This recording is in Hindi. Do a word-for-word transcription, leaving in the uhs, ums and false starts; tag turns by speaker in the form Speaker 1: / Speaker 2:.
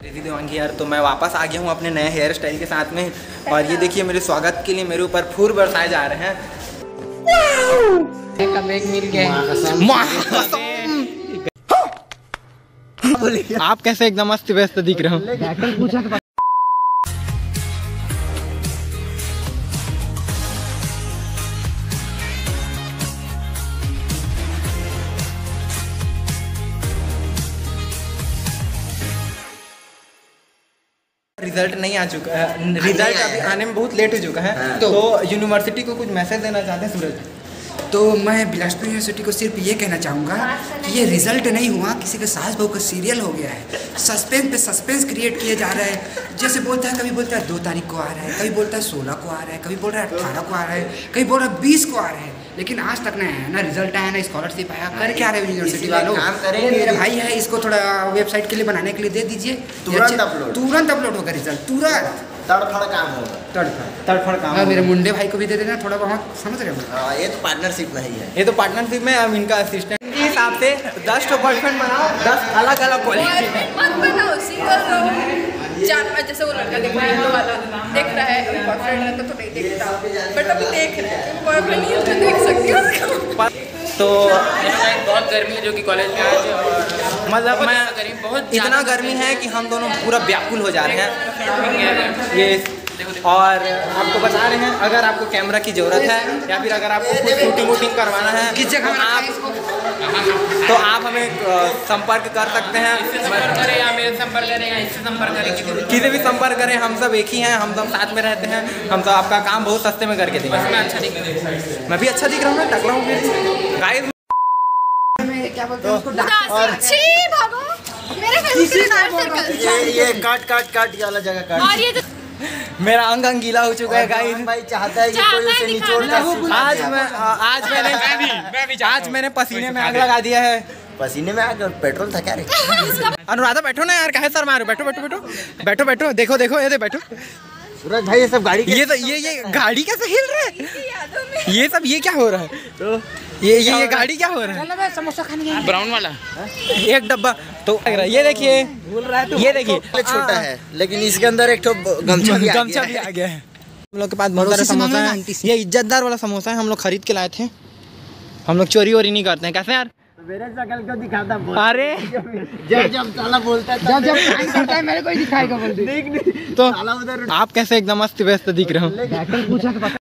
Speaker 1: रिद्धि देवांगी यार, तो मैं वापस आ गया हूँ अपने नए हेयर स्टाइल के साथ में। और ये देखिए मेरे स्वागत के लिए मेरे ऊपर फूल बरसाए जा रहे हैं। मिल गया। आप कैसे एकदम अस्त व्यस्त दिख रहे हो? रिजल्ट नहीं आ चुका है, रिजल्ट अभी आने में बहुत लेट हो चुका है। तो, तो यूनिवर्सिटी को कुछ मैसेज देना चाहते हैं सूरज?
Speaker 2: तो मैं बिलासपुर यूनिवर्सिटी को सिर्फ ये कहना चाहूँगा कि ये रिजल्ट नहीं हुआ, किसी के सास बहू का सीरियल हो गया है। सस्पेंस पे सस्पेंस क्रिएट किए जा रहा है। जैसे बोलता है, कभी बोलता है दो तारीख को आ रहा है, कभी बोलता है सोलह को आ रहा है, कभी बोल रहा है अठारह को आ रहा है, कभी बोल रहा है बीस को आ रहा है, लेकिन आज तक नहीं आया, ना रिजल्ट आया ना स्कॉलरशिप आया। कर क्या रहे यूनिवर्सिटी वालों? मेरा भाई है, इसको थोड़ा वेबसाइट के लिए बनाने के लिए दे दीजिए, तुरंत अपलोड तुरंत अपलोड होगा रिजल्ट, तुरंत तड़फड़ काम होगा। तड़फड़ तड़फड़ काम। हाँ, मेरे मुंडे भाई को भी दे देना थोड़ा बहुत, समझ रहे हो?
Speaker 1: ये तो पार्टनरशिप में ही है, ये तो पार्टनरशिप में हम इनका असिस्टेंट के हिसाब से दस तो बॉयफ्रेंड बनाओ, दस अलग अलग क्वालिटी
Speaker 3: मत बनाओ, सिंगल रहो। चार पाँच जैसे वो लड़का देख रहा है, येलो वाला देख रहा है, अभी बॉयफ्रेंड रहता तो नहीं देखता, बट अभी देख रहा है, बॉयफ्रेंड नहीं है तो देख सकती हो।
Speaker 1: तो
Speaker 4: बहुत गर्मी है जो कि कॉलेज में आज
Speaker 1: मतलब मैं बहुत इतना गर्मी है कि हम दोनों पूरा व्याकुल हो जा रहे हैं ये। और आपको बता रहे हैं, अगर आपको कैमरा की ज़रूरत है या फिर अगर आपको कुछ शूटिंग वूटिंग करवाना है तो आप तो आप हमें संपर्क कर सकते हैं।
Speaker 4: संपर्क करें या मेरे संपर्क करें या इससे संपर्क करें,
Speaker 1: किसी भी संपर्क करें, हम सब एक ही हैं, हम सब साथ में रहते हैं, हम सब आपका काम बहुत सस्ते में करके देंगे।
Speaker 4: मैं अच्छा दिख रहा हूँ,
Speaker 1: मैं भी अच्छा दिख रहा हूँ, टकला हूँ गाइस।
Speaker 2: क्या बोलते हैं उसको?
Speaker 5: ये ये काट काट काट वाला जगह काट।
Speaker 3: और ये
Speaker 1: मेरा अंग अंग गीला हो चुका है गाइस।
Speaker 5: भाई चाहता है कि कोई उसे निचोड़ कर।
Speaker 1: आज मैं आज मैंने आज मैंने पसीने में आग लगा दिया है।
Speaker 5: पसीने में आग? पेट्रोल था क्या रे?
Speaker 1: अनुराधा बैठो ना यार, काहे सर मारो? बैठो बैठो बैठो बैठो बैठो देखो देखो ये बैठो।
Speaker 5: सूरज भाई ये सब गाड़ी
Speaker 1: ये तो ये ये गाड़ी कैसे हिल रहा है? ये सब ये क्या हो रहा है? तो ये ये ये गाड़ी क्या हो रहा है?
Speaker 2: समोसा खाने
Speaker 4: ब्राउन वाला
Speaker 1: एक डब्बा तो ये देखिए, ये देखिए
Speaker 5: छोटा है लेकिन इसके अंदर एक गमछा भी
Speaker 1: गमछा भी आ गया है। हम लोग के पास बहुत सारा समोसा है, ये इज्जतदार वाला समोसा है, हम लोग खरीद के लाए थे। हम लोग चोरी वोरी नहीं करते हैं। कैसे यार?
Speaker 5: मेरे शकल को दिखाता।
Speaker 1: अरे
Speaker 5: जब जब साला बोलता है,
Speaker 2: जब जब काम करता है मेरे को ही दिखाएगा बोलते।
Speaker 5: देख नहीं
Speaker 1: तो आप कैसे एकदम अस्त व्यस्त दिख रहे हो?